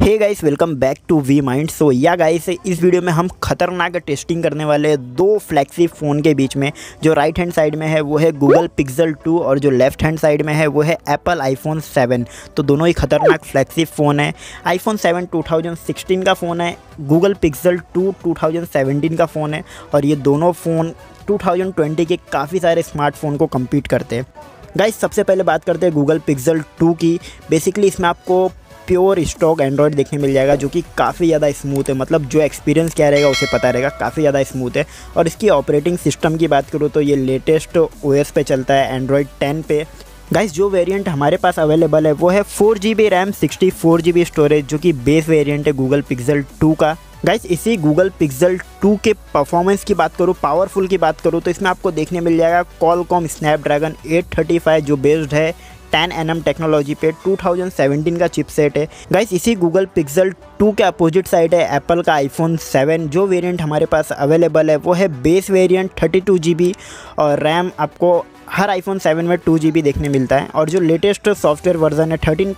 Hey guys, welcome back to we mind. So yeah guys, इस video में हम खतरनाक टेस्टिंग करने वाले दो फ्लैगशिप फ़ोन के बीच में। जो राइट हैंड साइड में है वो है गूगल पिक्सल 2 और जो लेफ्ट हैंड साइड में है वो है एप्पल आईफोन 7। तो दोनों ही खतरनाक फ्लैगशिप फ़ोन है। आईफोन 7 2016 का फ़ोन है, गूगल पिक्सल 2 2017 का फ़ोन है और ये दोनों फ़ोन 2020 के काफ़ी सारे स्मार्टफोन को कम्पीट करते हैं। गाइस, सबसे पहले बात करते हैं गूगल पिक्सल 2 की। बेसिकली इसमें आपको प्योर स्टॉक एंड्रॉयड देखने मिल जाएगा जो कि काफ़ी ज़्यादा स्मूथ है। मतलब जो एक्सपीरियंस क्या रहेगा उसे पता रहेगा, काफ़ी ज़्यादा स्मूथ है। और इसकी ऑपरेटिंग सिस्टम की बात करूँ तो ये लेटेस्ट ओएस पे चलता है, एंड्रॉयड 10 पे। गाइस, जो वेरिएंट हमारे पास अवेलेबल है वो है 4GB रैम 64GB स्टोरेज, जो कि बेस वेरिएंट है गूगल पिक्सल 2 का। गाइस, इसी गूगल पिक्सल 2 के परफॉर्मेंस की बात करूँ, पावरफुल की बात करूँ तो इसमें आपको देखने मिल जाएगा क्वालकॉम स्नैपड्रैगन 835 जो बेस्ड है 10nm टेक्नोलॉजी पे, 2017 का चिपसेट है। गाइस, इसी गूगल पिक्सल 2 के अपोजिट साइड है एप्पल का आईफोन 7। जो वेरिएंट हमारे पास अवेलेबल है वो है बेस वेरिएंट 32GB और रैम आपको हर आईफोन 7 में 2GB देखने मिलता है। और जो लेटेस्ट सॉफ्टवेयर वर्जन है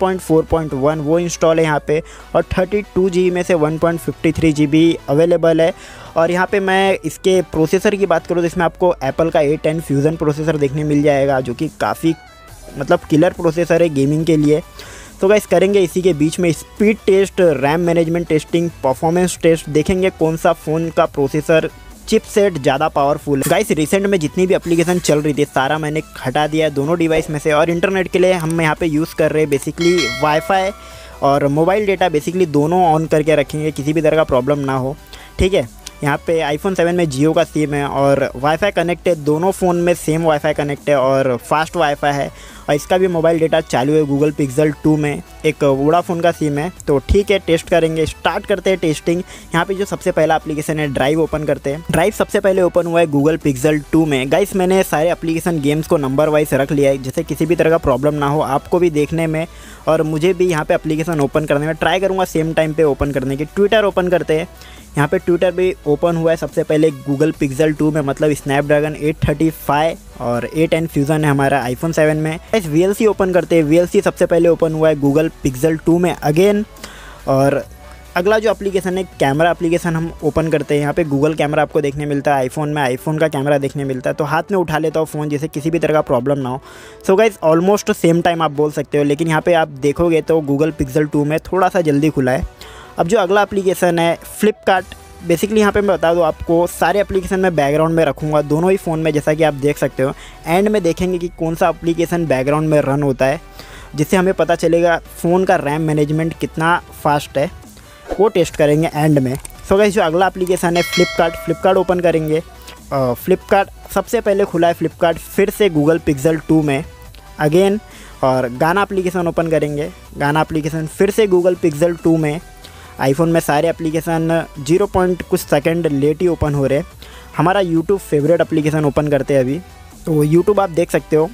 13.4.1 वो इंस्टॉल है यहाँ पे और 32GB में से 1.53GB अवेलेबल है। और यहाँ पे मैं इसके प्रोसेसर की बात करूँ तो इसमें आपको एप्पल का A10 फ्यूजन प्रोसेसर देखने मिल जाएगा जो कि काफ़ी किलर प्रोसेसर है गेमिंग के लिए। तो गाइस, करेंगे इसी के बीच में speed test, RAM management testing, performance test, देखेंगे कौन सा फ़ोन का प्रोसेसर चिपसेट ज़्यादा पावरफुल है। गाइस, रिसेंट में जितनी भी एप्लीकेशन चल रही थी सारा मैंने हटा दिया है दोनों डिवाइस में से। और इंटरनेट के लिए हम यहाँ पे यूज़ कर रहे हैं बेसिकली वाईफाई और मोबाइल डेटा, बेसिकली दोनों ऑन करके रखेंगे, किसी भी तरह का प्रॉब्लम ना हो। ठीक है, यहाँ पे आईफोन 7 में जियो का सिम है और वाईफाई कनेक्ट है, दोनों फ़ोन में सेम वाईफाई कनेक्ट है और फास्ट वाईफाई है। और इसका भी मोबाइल डेटा चालू है गूगल पिक्सल 2 में, एक वोडाफोन का सिम है। तो ठीक है, टेस्ट करेंगे, स्टार्ट करते हैं टेस्टिंग। यहाँ पे जो सबसे पहला एप्लीकेशन है ड्राइव ओपन करते हैं। ड्राइव सबसे पहले ओपन हुआ है गूगल पिक्सल 2 में। गाइस, मैंने सारे एप्लीकेशन गेम्स को नंबर वाइज रख लिया है जिससे किसी भी तरह का प्रॉब्लम ना हो आपको भी देखने में और मुझे भी यहाँ पे एप्लीकेशन ओपन करने में। ट्राई करूँगा सेम टाइम पे ओपन करने की। ट्विटर ओपन करते हैं। यहाँ पे ट्विटर भी ओपन हुआ है सबसे पहले गूगल पिक्सल 2 में, मतलब स्नैपड्रैगन 835 और A10 फ्यूजन है हमारा आईफोन 7 में। इस VLC ओपन करते हैं। VLC सबसे पहले ओपन हुआ है गूगल पिक्सल 2 में अगेन। और अगला जो एप्लीकेशन है कैमरा एप्लीकेशन हम ओपन करते हैं। यहाँ पे गूगल कैमरा आपको देखने मिलता है आईफोन में, आईफोन का कैमरा देखने मिलता है। तो हाथ में उठा लेता हूँ फ़ोन जिससे किसी भी तरह का प्रॉब्लम ना हो। So guys, almost same time आप बोल सकते हो, लेकिन यहाँ पे आप देखोगे तो गूगल पिक्सल 2 में थोड़ा सा जल्दी खुला है। अब जो अगला एप्लीकेशन है फ्लिपकार्ट। बेसिकली यहाँ पे मैं बता दूँ आपको, सारे एप्लीकेशन मैं बैकग्राउंड में रखूँगा दोनों ही फ़ोन में, जैसा कि आप देख सकते हो। एंड में देखेंगे कि कौन सा एप्लीकेशन बैकग्राउंड में रन होता है, जिससे हमें पता चलेगा फ़ोन का रैम मैनेजमेंट कितना फास्ट है, वो टेस्ट करेंगे एंड में। सो गाइस, जो अगला एप्लीकेशन है फ्लिपकार्ट ओपन करेंगे। फ्लिपकार्ट सबसे पहले खुला है फ्लिपकार्ट फिर से गूगल पिक्सल 2 में अगेन। और गाना एप्लीकेशन ओपन करेंगे। गाना एप्लीकेशन फिर से गूगल पिक्सल 2 में। आईफोन में सारे एप्लीकेशन 0 पॉइंट कुछ सेकंड लेट ही ओपन हो रहे। हमारा यूट्यूब फेवरेट एप्लीकेशन ओपन करते हैं अभी। तो यूट्यूब आप देख सकते हो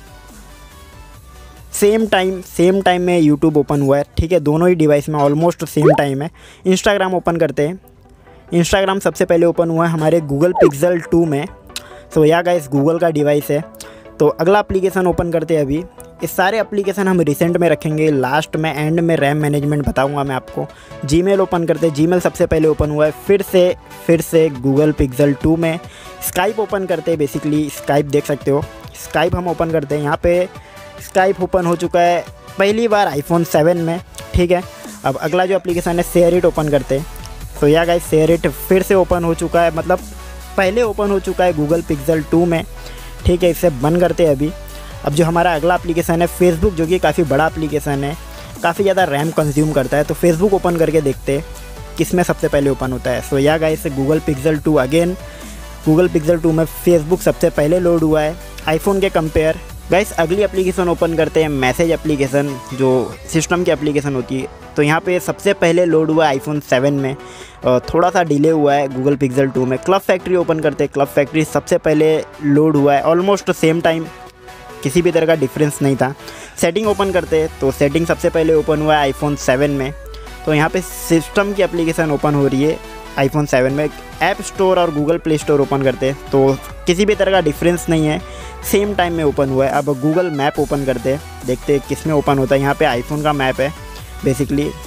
सेम टाइम में यूट्यूब ओपन हुआ है। ठीक है, दोनों ही डिवाइस में ऑलमोस्ट सेम टाइम है। इंस्टाग्राम ओपन करते हैं। इंस्टाग्राम सबसे पहले ओपन हुआ है हमारे गूगल पिक्सल 2 में। सो या गाइस, गूगल का डिवाइस है। तो अगला एप्लीकेशन ओपन करते हैं अभी। इस सारे एप्लीकेशन हम रिसेंट में रखेंगे, लास्ट में एंड में रैम मैनेजमेंट बताऊंगा मैं आपको। जीमेल ओपन करते हैं। जीमेल सबसे पहले ओपन हुआ है फिर से गूगल पिक्सल 2 में। स्काइप ओपन करते हैं। बेसिकली स्काइप देख सकते हो, स्काइप हम ओपन करते हैं। यहाँ पे स्काइप ओपन हो चुका है पहली बार आईफोन 7 में। ठीक है, अब अगला जो एप्लीकेशन है शेयर इट ओपन करते हैं। तो या गाइस, शेयर इट फिर से ओपन हो चुका है, मतलब पहले ओपन हो चुका है गूगल पिक्सल 2 में। ठीक है, इसे बंद करते हैं अभी। अब जो हमारा अगला एप्लीकेशन है फेसबुक, जो कि काफ़ी बड़ा एप्लीकेशन है, काफ़ी ज़्यादा रैम कंज्यूम करता है। तो फेसबुक ओपन करके देखते हैं किसमें सबसे पहले ओपन होता है। So yeah guys, Google Pixel 2 again. Google Pixel 2 में फेसबुक सबसे पहले लोड हुआ है आईफोन के कंपेयर। गाइस, अगली एप्लीकेशन ओपन करते हैं मैसेज एप्लीकेशन, जो सिस्टम की एप्लीकेशन होती है। तो यहाँ पे सबसे पहले लोड हुआ है आईफोन 7 में, थोड़ा सा डिले हुआ है गूगल पिक्सल 2 में। क्लब फैक्ट्री ओपन करते हैं। क्लब फैक्ट्री सबसे पहले लोड हुआ है, ऑलमोस्ट सेम टाइम, किसी भी तरह का डिफरेंस नहीं था। सेटिंग ओपन करते हैं। तो सेटिंग सबसे पहले ओपन हुआ है आईफोन 7 में। तो यहाँ पे सिस्टम की एप्लीकेशन ओपन हो रही है आईफोन 7 में। ऐप स्टोर और गूगल प्ले स्टोर ओपन करते हैं तो किसी भी तरह का डिफरेंस नहीं है, सेम टाइम में ओपन हुआ है। अब गूगल मैप ओपन करते हैं, देखते हैं किस में ओपन होता है। यहाँ पे आईफोन का मैप है बेसिकली,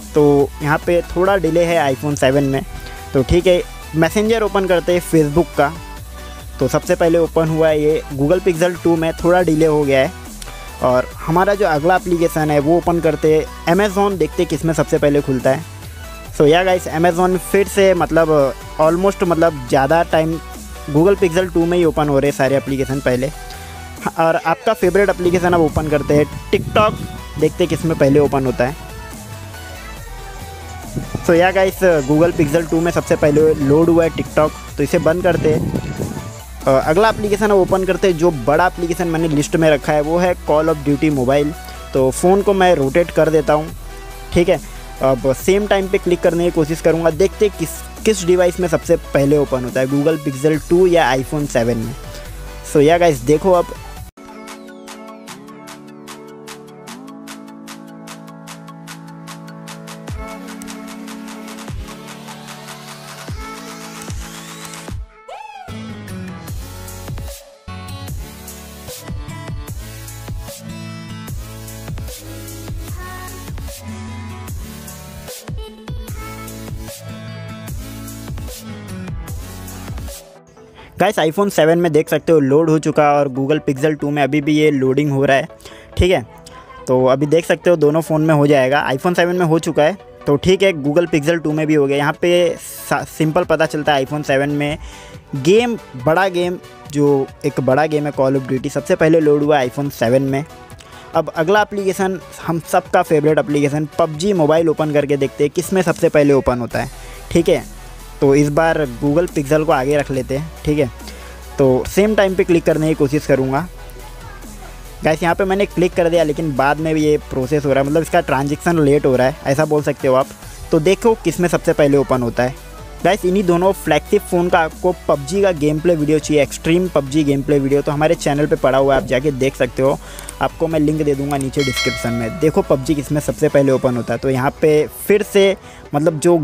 तो यहाँ पे थोड़ा डिले है आईफोन 7 में। तो ठीक है, मैसेंजर ओपन करते हैं फेसबुक का। तो सबसे पहले ओपन हुआ है ये गूगल पिक्सल 2 में, थोड़ा डिले हो गया है। और हमारा जो अगला एप्लीकेशन है वो ओपन करते हैं अमेज़ॉन, देखते किस में सबसे पहले खुलता है। सो या गाइस, अमेज़ॉन फिर से मतलब ऑलमोस्ट मतलब ज़्यादा टाइम गूगल पिक्सल 2 में ही ओपन हो रहे सारे एप्लीकेशन पहले। और आपका फेवरेट एप्लीकेशन अब ओपन करते हैं टिकटॉक, देखते किस में पहले ओपन होता है। So yeah guys, Google Pixel 2 में सबसे पहले लोड हुआ है टिकटॉक, तो इसे बंद करते हैं। अगला एप्लीकेशन ओपन करते हैं, जो बड़ा एप्लीकेशन मैंने लिस्ट में रखा है वो है कॉल ऑफ ड्यूटी मोबाइल। तो फ़ोन को मैं रोटेट कर देता हूँ, ठीक है। अब सेम टाइम पे क्लिक करने की कोशिश करूँगा, देखते किस डिवाइस में सबसे पहले ओपन होता है, गूगल पिक्सल 2 या आईफोन 7 में। सो या गाइस, देखो अब गाइस, आईफोन 7 में देख सकते हो लोड हो चुका है और गूगल पिक्सल 2 में अभी भी ये लोडिंग हो रहा है, ठीक है। तो अभी देख सकते हो दोनों फ़ोन में हो जाएगा। आईफोन 7 में हो चुका है, तो ठीक है, गूगल पिक्सल 2 में भी हो गया। यहाँ पे सिंपल पता चलता है आईफोन 7 में बड़ा गेम जो एक बड़ा गेम है कॉल ऑफ ड्यूटी, सबसे पहले लोड हुआ आईफोन 7 में। अब अगला एप्लीकेशन, हम सबका favourite application PUBG mobile open करके देखते हैं किस में सबसे पहले ओपन होता है, ठीक है। तो इस बार गूगल पिक्सल को आगे रख लेते हैं, ठीक है। तो सेम टाइम पे क्लिक करने की कोशिश करूँगा। गाइस, यहाँ पे मैंने क्लिक कर दिया, लेकिन बाद में भी ये प्रोसेस हो रहा है, मतलब इसका ट्रांजैक्शन लेट हो रहा है, ऐसा बोल सकते हो आप। तो देखो किस में सबसे पहले ओपन होता है। गाइस, इन्हीं दोनों फ्लैगशिप फ़ोन का आपको पबजी का गेम प्ले वीडियो चाहिए, extreme PUBG game play video, तो हमारे चैनल पे पड़ा हुआ है, आप जाके देख सकते हो। आपको मैं लिंक दे दूंगा नीचे डिस्क्रिप्शन में। देखो पबजी किस में सबसे पहले ओपन होता है। तो यहाँ पे फिर से मतलब जो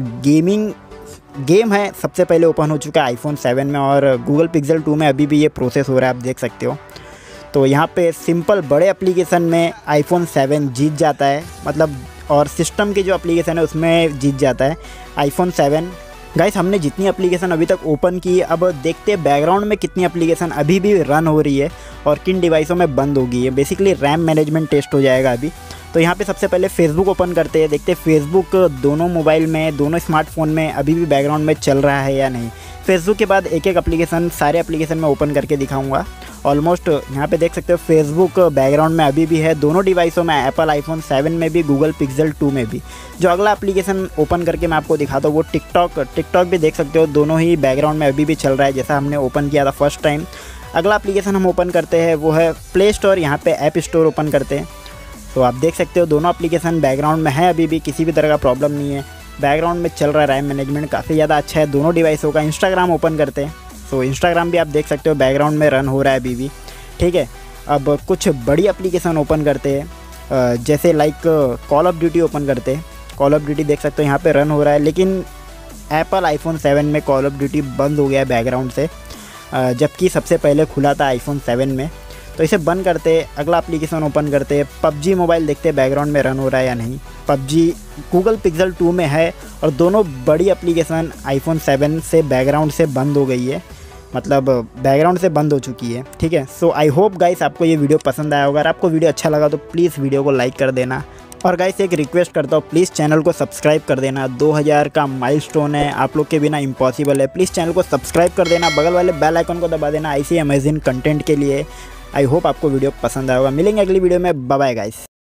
गेम है सबसे पहले ओपन हो चुका है आईफोन 7 में, और गूगल पिक्सल 2 में अभी भी ये प्रोसेस हो रहा है, आप देख सकते हो। तो यहाँ पे सिंपल बड़े एप्लीकेशन में आईफोन 7 जीत जाता है, मतलब, और सिस्टम के जो एप्लीकेशन है उसमें जीत जाता है आईफोन 7। गाइस, हमने जितनी एप्लीकेशन अभी तक ओपन की, अब देखते हैं बैकग्राउंड में कितनी एप्लीकेशन अभी भी रन हो रही है और किन डिवाइसों में बंद हो गई है। बेसिकली रैम मैनेजमेंट टेस्ट हो जाएगा अभी। तो यहाँ पे सबसे पहले फेसबुक ओपन करते हैं, देखते हैं फेसबुक दोनों मोबाइल में, दोनों स्मार्टफोन में अभी भी बैकग्राउंड में चल रहा है या नहीं। फेसबुक के बाद एक एक एप्लीकेशन, सारे एप्लीकेशन में ओपन करके दिखाऊंगा। ऑलमोस्ट यहाँ पे देख सकते हो फेसबुक बैकग्राउंड में अभी भी है, दोनों डिवाइसों में, एप्पल आईफोन 7 में भी, गूगल पिक्सल 2 में भी। जो अगला एप्लीकेशन ओपन करके मैं आपको दिखाता हूँ वो टिकटॉक भी देख सकते हो, दोनों ही बैकग्राउंड में अभी भी चल रहा है, जैसा हमने ओपन किया था फर्स्ट टाइम। अगला एप्लीकेशन हम ओपन करते हैं वो है प्ले स्टोर, यहाँ पे ऐप स्टोर ओपन करते हैं। तो आप देख सकते हो दोनों एप्लीकेशन बैकग्राउंड में है, अभी भी किसी भी तरह का प्रॉब्लम नहीं है, बैकग्राउंड में चल रहा है। रैम मैनेजमेंट काफ़ी ज़्यादा अच्छा है दोनों डिवाइसों का। इंस्टाग्राम ओपन करते हैं, तो इंस्टाग्राम भी आप देख सकते हो बैकग्राउंड में रन हो रहा है अभी भी, ठीक है। अब कुछ बड़ी एप्लीकेशन ओपन करते हैं, जैसे like call of duty open करते हैं। कॉल ऑफ ड्यूटी देख सकते हो यहाँ पे रन हो रहा है, लेकिन एप्पल आईफोन 7 में कॉल ऑफ ड्यूटी बंद हो गया है बैकग्राउंड से, जबकि सबसे पहले खुला था आईफोन 7 में। तो इसे बंद करते, अगला एप्लीकेशन ओपन करते, पबजी मोबाइल देखते बैकग्राउंड में रन हो रहा है या नहीं। पबजी गूगल पिक्सल 2 में है और दोनों बड़ी एप्लीकेशन आईफोन 7 से बैकग्राउंड से बंद हो गई है, मतलब बैकग्राउंड से बंद हो चुकी है, ठीक है। सो आई होप गाइस आपको ये वीडियो पसंद आया होगा। अगर आपको वीडियो अच्छा लगा तो प्लीज़ वीडियो को लाइक कर देना, और गाइस एक रिक्वेस्ट करता हूँ, प्लीज़ चैनल को सब्सक्राइब कर देना। 2000 का माइलस्टोन है, आप लोग के बिना इम्पॉसिबल है। प्लीज़ चैनल को सब्सक्राइब कर देना, बगल वाले बेल आइकन को दबा देना ऐसी अमेजिंग कंटेंट के लिए। आई होप आपको वीडियो पसंद आएगा। मिलेंगे अगली वीडियो में, बाय बाय गाइस।